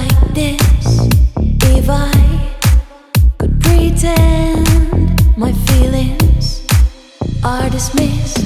like this if I could pretend my feelings are dismissed.